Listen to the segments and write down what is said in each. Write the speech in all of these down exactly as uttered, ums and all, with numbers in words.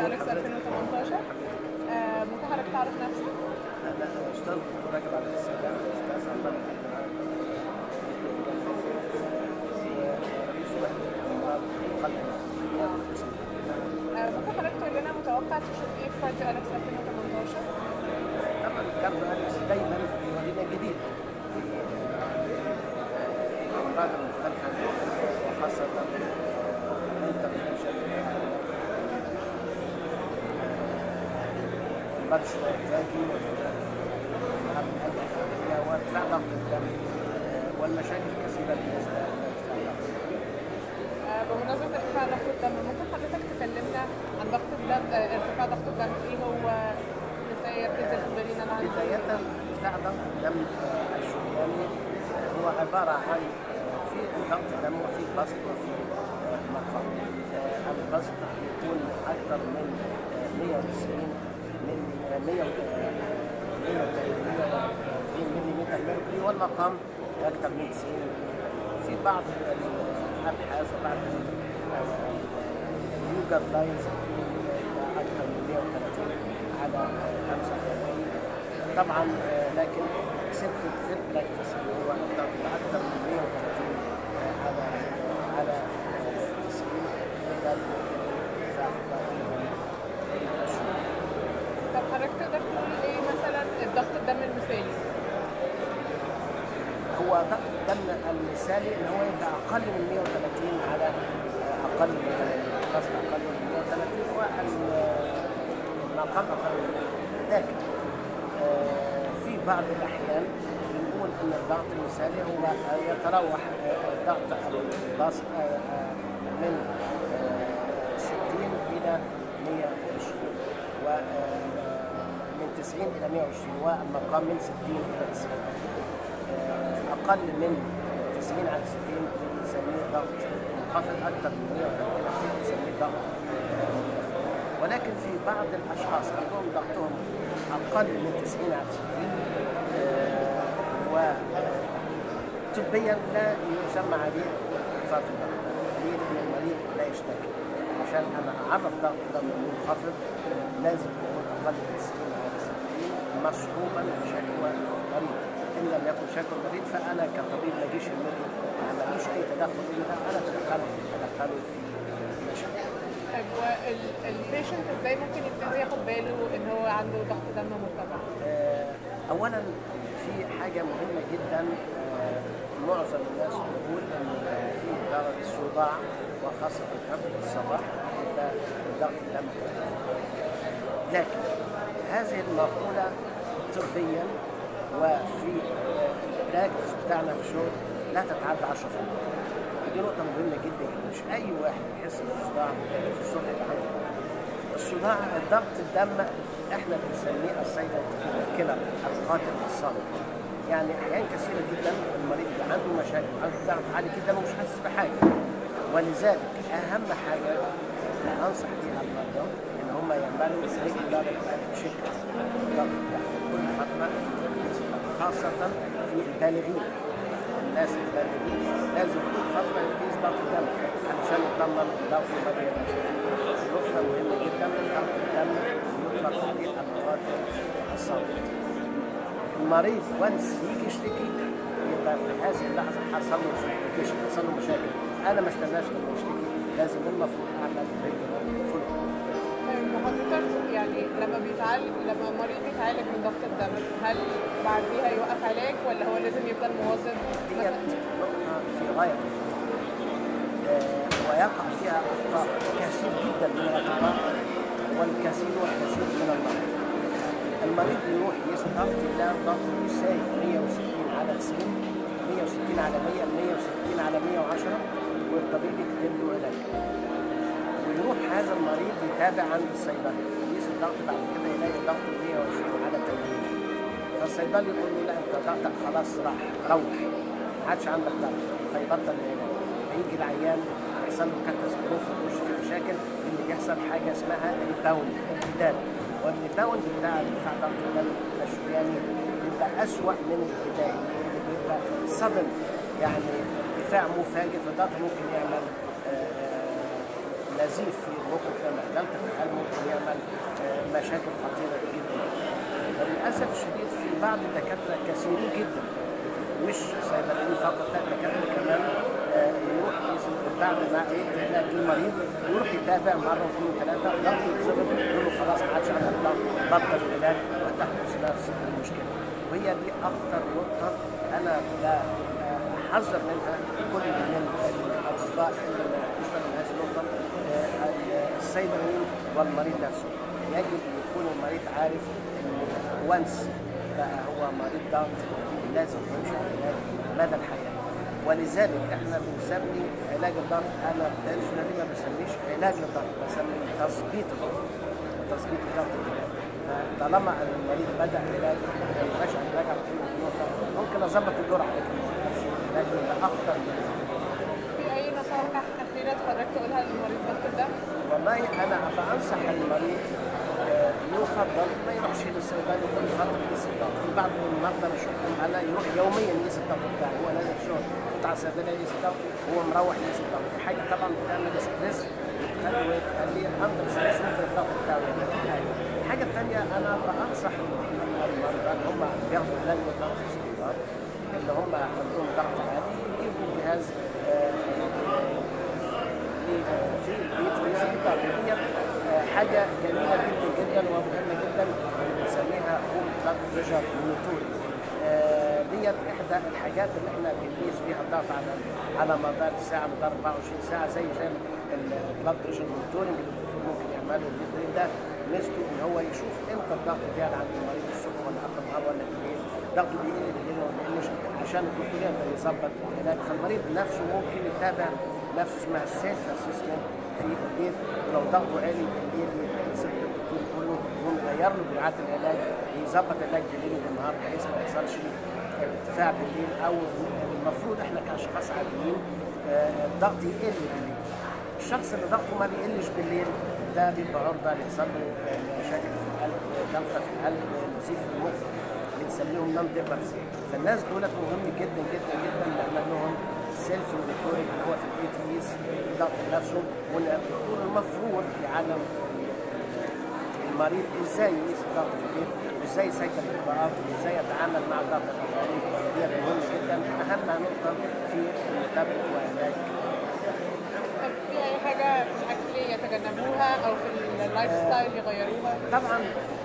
أليكس ألفين وتمنتاشر. آه ممكن حضرتك تعرف نفسك؟ أنا أستاذ دكتور راجل عبد السلام، أستاذ عمال ورئيس وحدة أمراض قلب القسم. ممكن حضرتك تقول لنا متوقع تشوف إيه في كارديو أليكس ألفين وتمنتاشر؟ طبعا كارديو أليكس دايما بيورينا الجديد في الأمراض المختلفة وخاصة الانترفنشن البرش والتاكي وارتفاع ضغط الدم والمشاكل الكثيرة بالنسبة لارتفاع ضغط الدم. بمناسبة ارتفاع ضغط الدم، ممكن حضرتك تكلمنا عن ضغط الدم، ارتفاع ضغط الدم ايه هو مسير تنزل تخبرينا عنه؟ بداية ارتفاع ضغط الدم الشرياني هو عبارة عن في ضغط دم وفي بسط وفي منخفض. البسط يكون أكثر من مئة وتسعين من مئة وثلاثين ملم ميركوري، والمقام أكثر من تسعين ملم. في بعض الأبحاث وبعض اليوجر لاينز أكثر من مئة وثلاثين على خمسة وثلاثين طبعا، لكن اكسبتد في البراكتس اللي هو أكثر من مئة وثلاثين على على تسعين. طب حضرتك تقدر تقول ايه مثلا ضغط الدم المثالي؟ هو ضغط الدم المثالي ان هو يبقى اقل من مئة وثلاثين على اقل من ثمانين، ضغط اقل من مئة وثلاثين والمقام اقل من مئة. لكن في بعض الاحيان بنقول ان الضغط المثالي هو يتراوح ضغط الباص من ستين الى مئة وعشرين ومن تسعين الى مئة وعشرين، والمقام من ستين الى تسعين. اقل من تسعين على ستين بنسميه ضغط منخفض، اكثر من مئة وثلاثين بنسميه ضغط منخفض. ولكن في بعض الاشخاص عندهم ضغطهم اقل من تسعين على ستين وطبيا لا يسمى عليه انخفاض الضغط، ليه؟ لان المريض لا يشتكي. عشان انا اعرف ضغط دم منخفض لازم يكون اقل من تسعين على ستين مصحوبا بشكوى المريض. ان لم يكن شكوى المريض فانا كطبيب ما اجيش المته ما عملوش اي تدخل الا انا اتدخله اتدخله في المشاكل. طيب والبيشنت ازاي ممكن يبتدي ياخد باله ان هو عنده ضغط دم مرتفع؟ آه اولا في حاجه مهمه جدا، آه معظم الناس بتقول ان في درجه صداع وخاصه في فتره الصباح يبقى ضغط الدم مرتفع. لكن هذه المقوله طبيا وفي البراكتس بتاعنا في الشغل لا تتعدى عشرة بالمئة. ودي نقطة مهمة جدا جدا، مش أي واحد يحس بالصداع في الصبح يبقى عنده الصداع. ضغط الدم احنا بنسميه السايلنت كيلر، القاتل الصامت. يعني أحيان كثيرة جدا المريض اللي عنده مشاكل عنده ضغط عالي جدا ومش حاسس بحاجة، ولذلك أهم حاجة أنصح بيها المرضى إن هم يعملوا ريجولار تشيك الضغط بتاعهم كل فترة، خاصة في البالغين. الناس البالغين لازم كل فترة يقيس ضغط الدم علشان يطمن ضغطه ما بيعلاش. نقطة مهمة جدا، ضغط الدم يطلق عليه القاتل الصامت. المريض وانس يجي يشتكي يبقى في هذه اللحظة حصل له كومبليكيشن، حصل له مشاكل. أنا ما استناش لما يشتكي، لازم المفروض أعمل ريجولار فولو. حضرتك يعني لما بيتعالج لما المريض بيتعالج من ضغط الدم، هل بعديها يوقف علاج ولا هو لازم يفضل مواظب؟ دي نقطة في غاية آه ويقع فيها أخطاء كثير جدا من الأطباء والكثير والكثير من المرضى. المريض يروح يقيس ضغط يلاقي ضغط يساوي مئة وستين على تسعين، مئة وستين على مئة، مئة وستين على مئة وعشرة، والطبيب يكتب له علاج. ويروح هذا المريض يتابع عند الصيدلي يقيس الضغط، بعد كده يلاقي ضغط مئة وعشرين على ثمانين، فالصيدلي يقول له لا انت ضغطك خلاص راح روح ما عادش عندك ضغط، فيبطل العلاج. فيجي العيان يحصل له كاتاستروف ويخش في مشاكل، اللي بيحصل حاجه اسمها ريباوند، امتداد. والريباوند بتاع ارتفاع ضغط الدم الشرياني بيبقى اسوء من البدايه، اللي بيبقى صدم يعني ارتفاع مفاجئ، فالضغط ممكن يعمل نزيف في المخ، فما جلطة في القلب ممكن يعمل مشاكل خطيره جدا. للاسف الشديد في بعض الدكاتره كثيرين جدا مش صيدليين فقط، لا الدكاتره كمان آه، يروح بعد ما يدي علاج للمريض يروح يتابع مره واثنين وثلاثه ضغط يتظبط يقول له خلاص ما عادش عندك ضغط بطل العلاج وتحدث نفس المشكله. وهي دي اخطر نقطه انا لا احذر منها كل من الاطباء اللي بيشتغلوا من هذه النقطه. آه، الصيدليين والمريض نفسه يجب يكون المريض عارف ان وانس بقى هو مريض ضغط لازم يمشي على علاج مدى الحياه. ولذلك احنا بنسمي علاج الضغط، انا بالنسبه ما بسميش علاج الضغط، بسميه تظبيط الضغط. تظبيط الضغط العلاج. فطالما المريض بدا علاج ما يبقاش علاج على طول النقطه، ممكن اظبط الجرعه لكن ما اوقفش العلاج ده اخطر من في اي نصائح اخيره حضرتك تقولها للمريض ضغط الدم؟ والله انا بنصح المريض آه، يفضل ما يروحش للصيدلي كل فتره يقيس الضغط. في بعض المرضى بشوفهم انا يروح يوميا يقيس الضغط بتاعه، هو نازل شغل يطلع الصيدليه يقيس الضغط وهو مروح يقيس الضغط. دي حاجه طبعا بتعمل ستريس وتخليه اندر ستريس ممكن الضغط بتاعه يعمل. الحاجه الثانيه انا بنصح المرضى اللي هم بياخدوا علاج للضغط باستمرار اللي هم عندهم ضغط عالي يجيبوا جهاز آه، في البيت ويقيس الضغط. دي حاجه جميله جدا جدا ومهمه جدا بنسميها هوم بلاد بريشر مونيتورنج. ديت احدى الحاجات اللي احنا بنقيس بيها الضغط على على مدار الساعه، مدار أربعة وعشرين ساعه، زي زي البلاد بريشر مونيتورنج اللي الدكتور ممكن يعمله. البيت ده ميزته ان هو يشوف امتى الضغط بيعلى عند المريض الصبح ولا اخر النهار ولا بالليل، ضغطه بيقل بالليل ولا بيقلش، عشان الدكتور يقدر يظبط العلاج. فالمريض نفسه ممكن يتابع نفسه، اسمها السيلف اسسمنت في البيت. ولو ضغطه عالي بالليل يتصل بالدكتور كله يقوم يغير له جرعات العلاج، يظبط العلاج بالليل وبالنهار بحيث ما يحصلش ارتفاع بالليل. او المفروض احنا كاشخاص عاديين الضغط يقل بالليل. الشخص اللي ضغطه ما بيقلش بالليل ده بيبقى عرضه ليحصل له مشاكل في القلب، جلطه في القلب، نزيف في المخ، بنسميهم نون ديبرز. فالناس دولت مهم جدا جدا جدا نعمل لهم سيلف مونيتورنج اللي هو في البيت يقيس الضغط نفسه. والدكتور المفروض يعلم المريض ازاي يقيس الضغط في البيت وازاي يسجل الاجراءات وازاي يتعامل مع الضغط الحراري. دي مهم جدا، اهم نقطه في متابعه وعلاج. طب في اي حاجه في الاكل يتجنبوها او في اللايف ستايل يغيروها؟ طبعا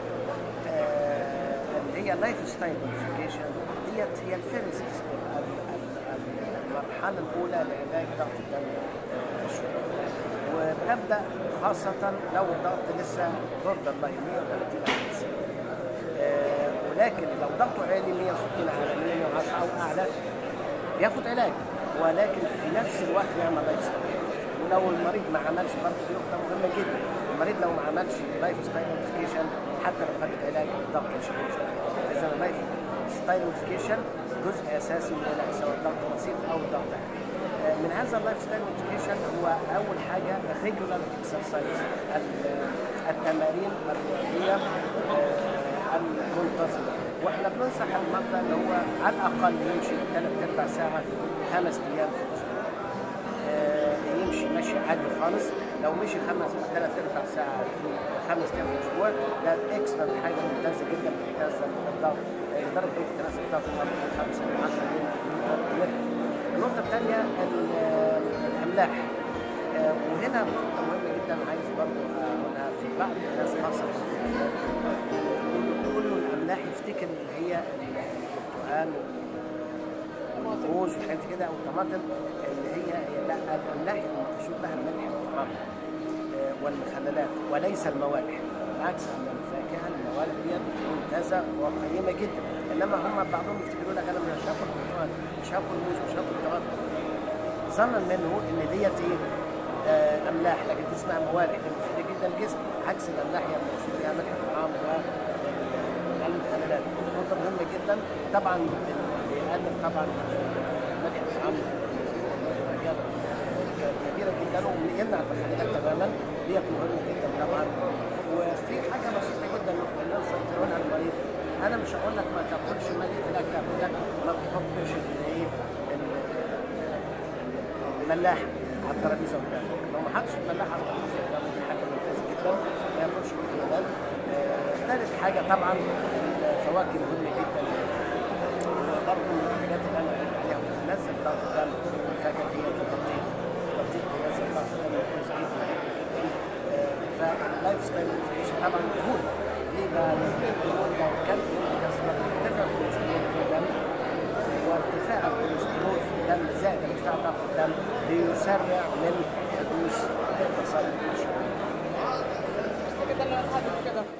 آه اللي هي لايف ستايل موديفيكيشن ديت هي الفيرست المرحله الاولى لعلاج ضغط الدم الشريان، وتبدا خاصه لو الضغط لسه بوردر لاين مية وثلاثين على تسعين، آه ولكن لو ضغطه عالي مية وستين على مية وعشرة او اعلى بياخد علاج، ولكن في نفس الوقت يعمل لايف ستايل. ولو المريض ما عملش برضه دي نقطه مهمه جدا، المريض لو ما عملش لايف ستايل موديفيكيشن حتى لو خد علاج الضغط مش هينزل. اذا اللايف ستايل موديفيكيشن جزء اساسي من العلاج سواء الضغط بسيط او الضغط عالي. من هذا اللايف ستايل موديفيكيشن هو اول حاجه الريجولار اكسرسايز، التمارين الرياضيه المنتظمه. واحنا بننصح المرضى ان هو على الاقل يمشي ثلاث ارباع ساعه خمس ايام في الاسبوع. يمشي مشي عادي خالص، لو مشي خمس ثلاث ارباع ساعه في خمس ايام في الاسبوع ده اكسترا حاجه ممتازه جدا بتنزل الضغط لدرجه ممكن تنزل الضغط من خمسه ل عشرة متر. النقطه الثانيه الاملاح، وهنا نقطه مهمه جدا عايز برضه اقولها في بعض الناس خاصه كل الاملاح يفتكر اللي هي البرتقال والموز وحاجات كده او الطماطم اللي هي لا، الاملاح المقصود بها الملح والطعام والمخللات وليس الموالح. بالعكس ان الفاكهه الموالح دي ممتازه وقيمه جدا، انما هم بعضهم يفتكروا لك انا مش هاكل برتقال مش هاكل موز مش هاكل طماطم ظنا منه ان ديت ايه املاح، لكن دي اسمها موالح مفيده جدا للجسم. عكس الاملاح هي المقصود بها ملح الطعام والمخللات. نقطه مهمه جدا طبعا بيقلل طبعا ملح الطعام كبيره جدا ويمنع المخللات تماما، ديت مهمه جدا طبعا. وفي حاجه بسيطه جدا نوصل نقولها للمريض، انا مش هقول لك ما تاكلش ملح في الاكل، هقول لك ما تحطش الايه الملاحه على الترابيزه قدامك. لو ما حطش الملاحه على الترابيزه قدامك دي حاجه ممتازه جدا، ما ياكلش مخللات. ثالث حاجه طبعا الفواكه مهمه جدا، برضه من الحاجات اللي انا قلت عليها بتنزل ضغط الدم. الفاكهه هي البطيخ، البطيخ بينزل ضغط الدم كويس جدا جدا جدا. فاللايف ستايل موديفيكيشن طبعا دهون، ليه بقى؟ لان الدهون لو كانت كثره بيرتفع الكوليسترول في الدم، وارتفاع الكوليسترول في الدم زائد ارتفاع ضغط الدم بيسرع من حدوث تصلب الشرايين. بس كده اللي انا هدف كده.